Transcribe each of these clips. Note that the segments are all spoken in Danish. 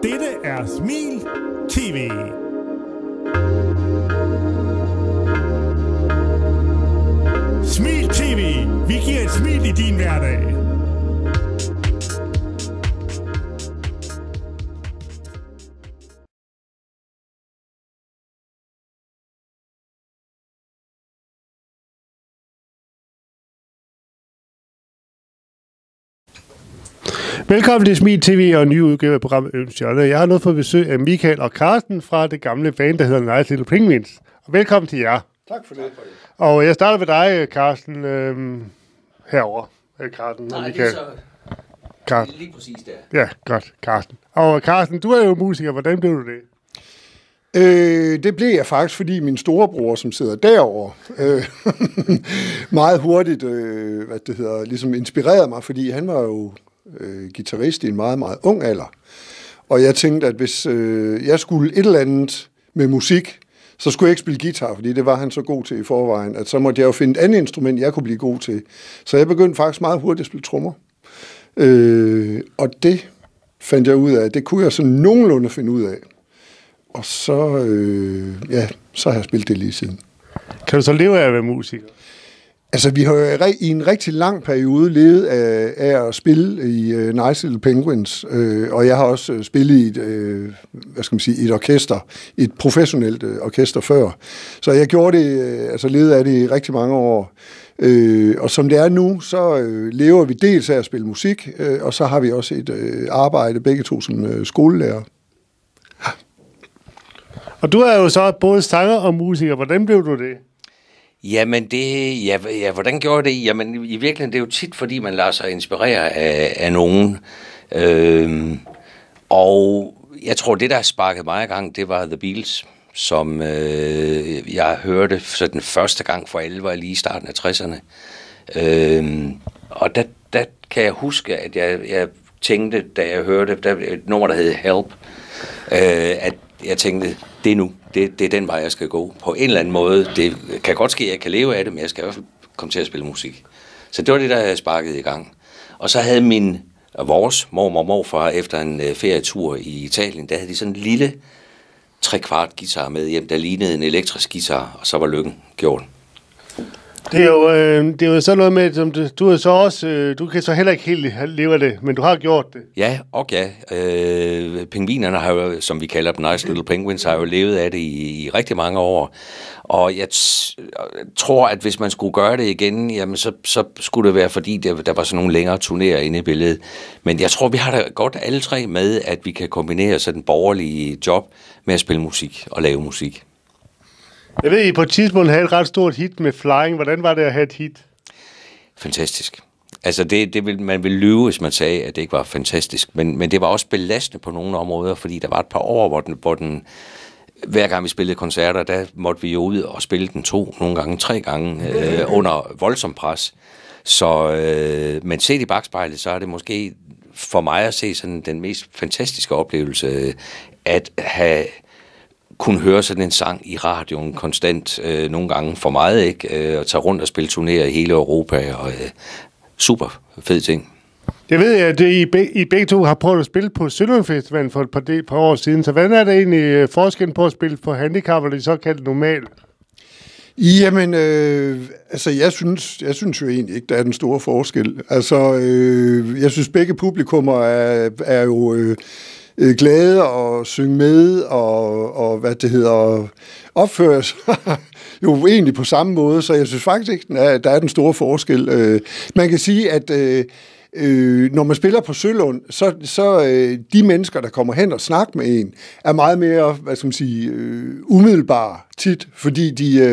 Dette er Smil TV. Smil TV. Vi giver et smil i din hverdag. Velkommen til Smil TV og en ny udgave af programmet Ømstjerne. Jeg har nu fået besøg af Michael og Carsten fra det gamle band, der hedder Nice Little Penguins. Og velkommen til jer. Tak for det. Og jeg starter med dig, Carsten, herovre. Carsten Nej, og Michael. det er så Carsten. lige præcis der. Ja, godt, Carsten. Og Carsten, du er jo musiker. Hvordan blev du det? Det blev jeg faktisk, fordi min storebror, som sidder derovre, meget hurtigt ligesom inspirerede mig, fordi han var jo guitarist i en meget, meget ung alder. Og jeg tænkte, at hvis jeg skulle et eller andet med musik, så skulle jeg ikke spille guitar, fordi det var han så god til i forvejen, at så måtte jeg jo finde et andet instrument, jeg kunne blive god til. Så jeg begyndte faktisk meget hurtigt at spille trommer. Og det fandt jeg ud af, det kunne jeg sådan nogenlunde finde ud af. Og så, så har jeg spillet det lige siden. Kan du så leve af at være musiker? Altså, vi har jo i en rigtig lang periode levet af at spille i Nice Little Penguins, og jeg har også spillet i et orkester, et professionelt orkester før. Så jeg gjorde det, levede af det i rigtig mange år. Og som det er nu, så lever vi dels af at spille musik, og så har vi også et arbejde, begge to som skolelærer. Og du er jo så både sanger og musiker. Hvordan blev du det? Jamen hvordan gjorde det? Jamen i virkeligheden, det er jo tit, fordi man lader sig inspirere af nogen. Og jeg tror, det der sparkede mig i gang, det var The Beatles, som jeg hørte så den første gang for alle, var lige i starten af 60'erne. Og der kan jeg huske, at jeg tænkte, da jeg hørte et nummer, der hed Help, at jeg tænkte, det er nu. Det er den vej, jeg skal gå. På en eller anden måde. Det kan godt ske, at jeg kan leve af det, men jeg skal i hvert fald komme til at spille musik. Så det var det, der jeg sparkede i gang. Og så havde vores mormor og morfar efter en ferietur i Italien, der havde de sådan en lille 3/4 guitar med hjem, der lignede en elektrisk guitar, og så var lykken gjort. Det er jo sådan noget med, som du er så også, du kan så heller ikke helt leve af det, men du har gjort det. Ja, pingvinerne har jo, som vi kalder dem, Nice Little Penguins, har jo levet af det i rigtig mange år. Og jeg tror, at hvis man skulle gøre det igen, jamen så skulle det være, fordi der var sådan nogle længere turnéer inde i billedet. Men jeg tror, vi har da godt alle tre med, at vi kan kombinere sådan en borgerlige job med at spille musik og lave musik. Jeg ved, I på et tidspunkt havde et ret stort hit med Flying. Hvordan var det at have et hit? Fantastisk. Altså, man ville lyve, hvis man sagde, at det ikke var fantastisk. Men det var også belastende på nogle områder, fordi der var et par år, hvor den hver gang vi spillede koncerter, der måtte vi jo ud og spille den 2, nogle gange 3 gange, under voldsom pres. Så, men set i bagspejlet, så er det måske for mig at se sådan den mest fantastiske oplevelse, at have kunne høre sådan en sang i radioen konstant, nogle gange for meget, ikke? Og tage rundt og spille turnéer i hele Europa, og super fed ting. Jeg ved, at I begge to har prøvet at spille på Sølund Festivalen for et par år siden, så hvad er der egentlig forskellen på at spille på handicap, eller de såkaldte normale? Jamen, jeg synes jo egentlig ikke, der er den store forskel. Jeg synes, begge publikummer er jo glade og synge med og opføre sig jo egentlig på samme måde, så jeg synes faktisk ikke, at der er den store forskel. Man kan sige, at når man spiller på Sølund, så de mennesker, der kommer hen og snakker med en, er meget mere, umiddelbare tit, fordi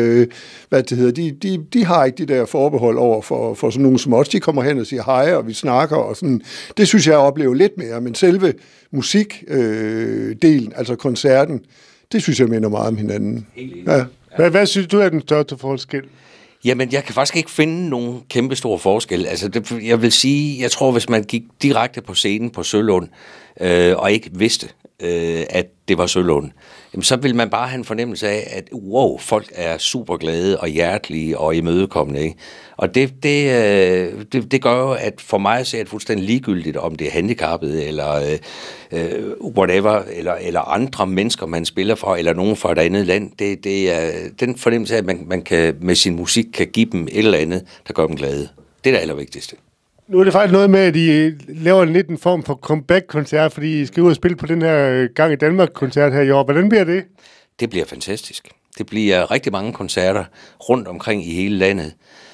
de har ikke de der forbehold over for sådan nogen som os. De kommer hen og siger hej, og vi snakker, og sådan. Det synes jeg oplever lidt mere, men selve musikdelen, altså koncerten, det synes jeg minder meget om hinanden. Ja. Hvad synes du er den største forskel? Jamen, jeg kan faktisk ikke finde nogen kæmpe stor forskel. Jeg vil sige, jeg tror, hvis man gik direkte på scenen på Sølund, og ikke vidste, at det var Sølund, jamen, så vil man bare have en fornemmelse af, at wow, folk er super glade og hjertelige og imødekommende. Ikke? Og det gør jo, at for mig så er det fuldstændig ligegyldigt, om det er handicappet eller whatever, eller andre mennesker, man spiller for, eller nogen fra et andet land. Det er den fornemmelse af, at man kan, med sin musik kan give dem et eller andet, der gør dem glade. Det er det allervigtigste. Nu er det faktisk noget med, at I laver lidt en form for comeback-koncert, fordi I skal ud og spille på den her Gang i Danmark-koncert her i år. Hvordan bliver det? Det bliver fantastisk. Det bliver rigtig mange koncerter rundt omkring i hele landet.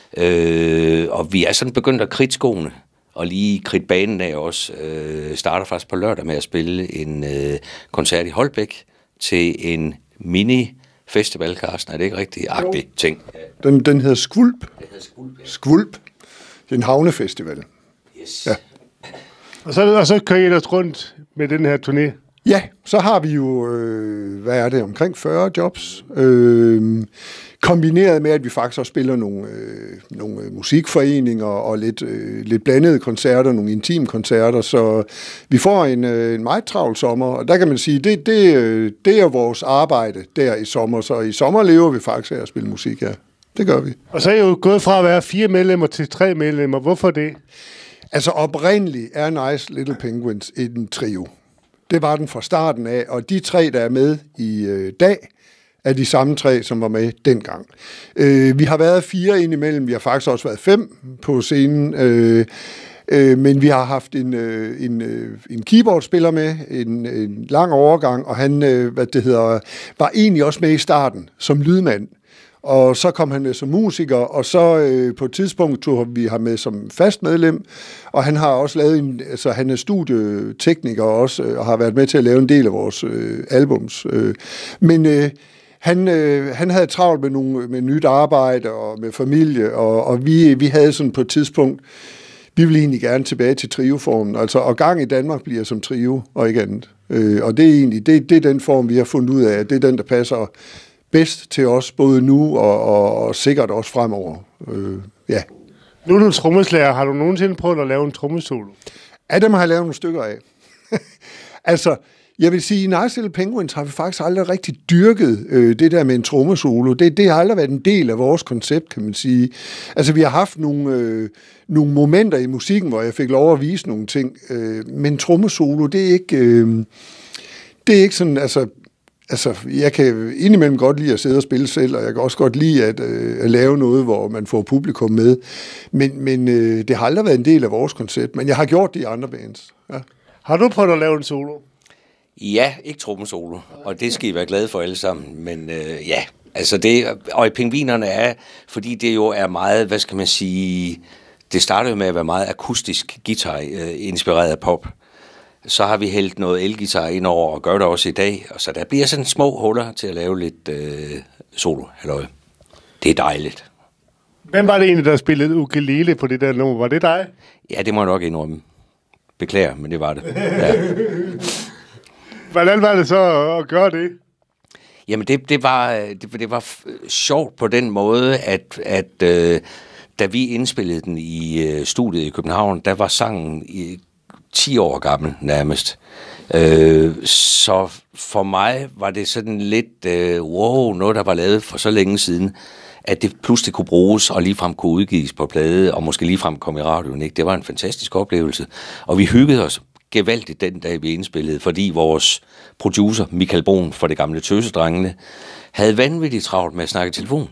Og vi er sådan begyndt at kridte skoene, og lige kridte banen af os. Starter faktisk på lørdag med at spille en koncert i Holbæk til en mini-festival, Carsten. Er det ikke rigtig agtig ting? Den hedder Skvulp. Det hedder Skvulp, ja. Skvulp. Det er en havnefestival. Yes. Ja. Og så kører I ellers rundt med den her turné? Ja, så har vi jo, hvad er det, omkring 40 jobs. Kombineret med, at vi faktisk også spiller nogle musikforeninger og lidt blandede koncerter, nogle intimkoncerter, så vi får en meget travl sommer, og der kan man sige, det er vores arbejde der i sommer, så i sommer lever vi faktisk af at spille musik, ja. Det gør vi. Og så er I jo gået fra at være 4 medlemmer til 3 medlemmer. Hvorfor det? Altså oprindeligt er Nice Little Penguins en trio. Det var den fra starten af, og de 3, der er med i dag, er de samme 3, som var med dengang. Vi har været 4 indimellem, vi har faktisk også været 5 på scenen, men vi har haft en keyboardspiller med, en lang overgang, og han var egentlig også med i starten som lydmand. Og så kom han med som musiker, og så på et tidspunkt tog vi ham med som fast medlem, og han har også lavet han er studietekniker også, og har været med til at lave en del af vores albums. Men han havde travlt med nyt arbejde og med familie, og vi havde sådan på et tidspunkt, vi ville egentlig gerne tilbage til trioformen, altså, og Gang i Danmark bliver som trio, og ikke andet. Og det er egentlig, det er den form, vi har fundet ud af, det er den, der passer bedst til os, både nu og sikkert også fremover. Ja. Nu er du trommeslager. Har du nogensinde prøvet at lave en trommesolo? Ja, dem har jeg lavet nogle stykker af. Altså, jeg vil sige, i Nice Little Penguins har vi faktisk aldrig rigtig dyrket det der med en trommesolo. Det har aldrig været en del af vores koncept, kan man sige. Altså, vi har haft nogle momenter i musikken, hvor jeg fik lov at vise nogle ting, men trommesolo, det er ikke sådan, altså, jeg kan indimellem godt lide at sidde og spille selv, og jeg kan også godt lide at lave noget, hvor man får publikum med. Men det har aldrig været en del af vores koncept, men jeg har gjort det i andre bands. Ja. Har du prøvet at lave en solo? Ja, ikke trommesolo, og det skal I være glade for alle sammen, men ja, altså det, og i Pingvinerne er, fordi det jo er meget, hvad skal man sige, det startede med at være meget akustisk guitar, inspireret af pop. Så har vi hældt noget elgitar ind over, og gør det også i dag, og så der bliver sådan små huller til at lave lidt solo, halløj. Det er dejligt. Hvem var det egentlig, der spillede ukulele på det der nummer? Var det dig? Ja, det må jeg nok indrømme. Beklager, men det var det. Ja. Hvordan var det så at gøre det? Jamen, det var sjovt på den måde, at da vi indspillede den i studiet i København, der var sangen 10 år gammel nærmest. Så for mig var det sådan lidt, noget der var lavet for så længe siden, at det pludselig kunne bruges og ligefrem kunne udgives på plade, og måske ligefrem komme i radioen. Ikke? Det var en fantastisk oplevelse, og vi hyggede os gevaldigt den dag, vi indspillede, fordi vores producer, Michael Brun for Det Gamle Tøsedrengene, havde vanvittigt travlt med at snakke i telefon,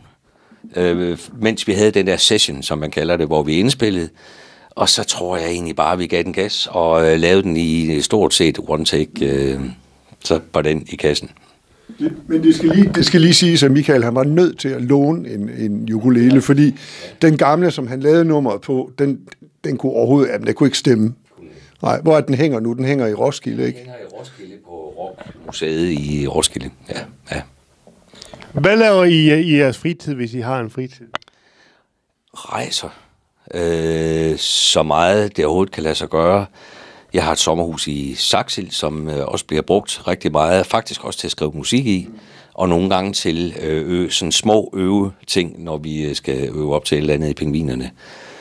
mens vi havde den der session, som man kalder det, hvor vi indspillede. Og så tror jeg egentlig bare, at vi gav den gas og lavede den i stort set one take, så var den i kassen. Men det skal lige siges, at Michael han var nødt til at låne en ukulele, fordi den gamle, som han lavede nummeret på, den kunne overhovedet, den kunne ikke stemme. Nej, hvor er den hænger nu? Den hænger i Roskilde, ikke? Den hænger i Roskilde på Rockmuseet i Roskilde, ja. Hvad laver I i jeres fritid, hvis I har en fritid? Rejser. Så meget det overhovedet kan lade sig gøre. Jeg har et sommerhus i Saxil, som også bliver brugt rigtig meget, faktisk også til at skrive musik i, og nogle gange til sådan små øveting, når vi skal øve op til et eller andet i Pingvinerne.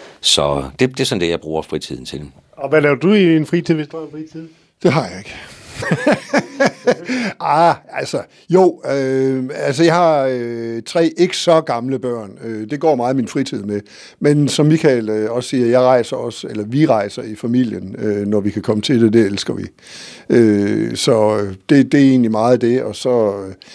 Så det er sådan det, jeg bruger fritiden til. Og hvad laver du i en fritid, hvis du har en fritid? Det har jeg ikke. Jeg har 3 ikke så gamle børn. Det går meget min fritid med. Men som Michael også siger, jeg rejser også, eller vi rejser i familien, når vi kan komme til det. Det elsker vi. Så det er egentlig meget det, og så,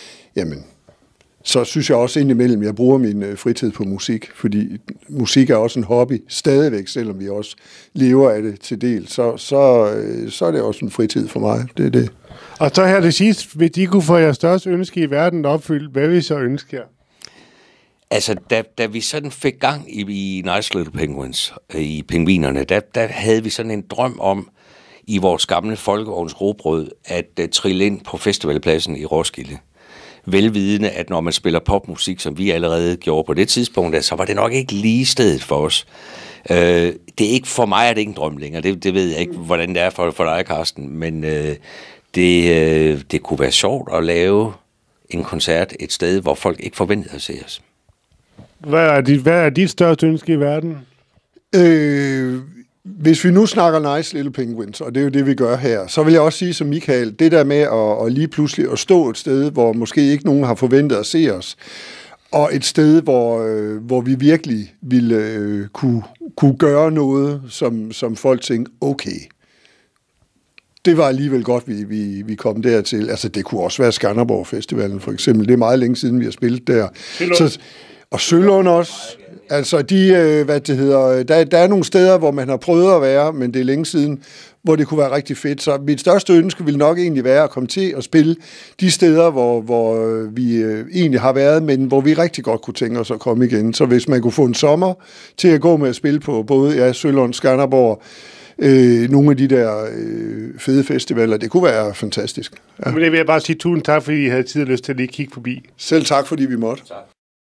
så synes jeg også indimellem, jeg bruger min fritid på musik, fordi musik er også en hobby stadigvæk, selvom vi også lever af det til del. Så er det også en fritid for mig. Det er det. Og så her det sidste, hvis I kunne få jeres største ønske i verden opfyldt, hvad vil I så ønske jer? Altså, da vi sådan fik gang i Nice Little Penguins, i pingvinerne, der havde vi sådan en drøm om, i vores gamle folkevogns robrød, at trille ind på festivalpladsen i Roskilde. Velvidende, at når man spiller popmusik, som vi allerede gjorde på det tidspunkt, så var det nok ikke lige stedet for os. Det er ikke, for mig er det ikke en drøm længere. Det ved jeg ikke, hvordan det er for dig, Carsten. Men det kunne være sjovt at lave en koncert et sted, hvor folk ikke forventede at se os. Hvad er dit største ønske i verden? Hvis vi nu snakker Nice Little Penguins, og det er jo det, vi gør her, så vil jeg også sige som Michael, det der med at lige pludselig at stå et sted, hvor måske ikke nogen har forventet at se os, og et sted, hvor vi virkelig ville kunne gøre noget, som folk tænkte, okay, det var alligevel godt, vi kom dertil. Altså, det kunne også være Skanderborg Festivalen, for eksempel. Det er meget længe siden, vi har spillet der. Og Sølund også. Altså, der er nogle steder, hvor man har prøvet at være, men det er længe siden, hvor det kunne være rigtig fedt. Så mit største ønske ville nok egentlig være at komme til at spille de steder, hvor vi egentlig har været, men hvor vi rigtig godt kunne tænke os at komme igen. Så hvis man kunne få en sommer til at gå med at spille på både Sølund, Skanderborg, nogle af de der fede festivaler, det kunne være fantastisk. Ja. Men det vil jeg bare sige tusind tak, fordi I havde tid og lyst til at lige kigge forbi. Selv tak, fordi vi måtte. Tak.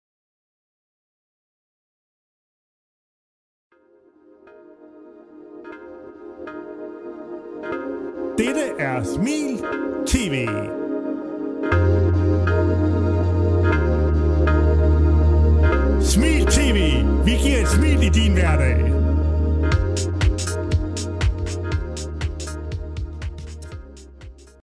Dette er Smil TV. Smil TV. Vi giver et smil i din hverdag.